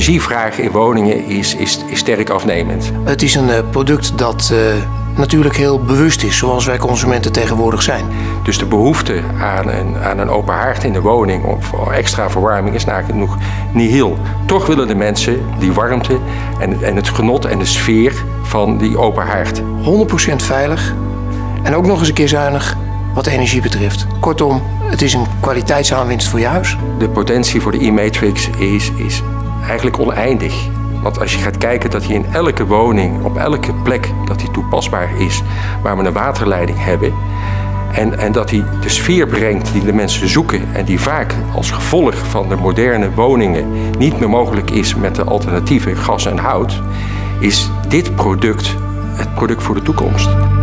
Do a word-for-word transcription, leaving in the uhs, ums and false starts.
energievraag in woningen is, is, is sterk afnemend. Het is een uh, product dat uh, natuurlijk heel bewust is, zoals wij consumenten tegenwoordig zijn. Dus de behoefte aan een, aan een open haard in de woning of extra verwarming is nagenoeg nihil. Toch willen de mensen die warmte en, en het genot en de sfeer van die open haard. honderd procent veilig en ook nog eens een keer zuinig wat energie betreft. Kortom, het is een kwaliteitsaanwinst voor je huis. De potentie voor de e-matrix is, is eigenlijk oneindig. Want als je gaat kijken dat hij in elke woning, op elke plek, dat hij toepasbaar is waar we een waterleiding hebben. En, en dat hij de sfeer brengt die de mensen zoeken en die vaak als gevolg van de moderne woningen niet meer mogelijk is met de alternatieven gas en hout, is dit product het product voor de toekomst.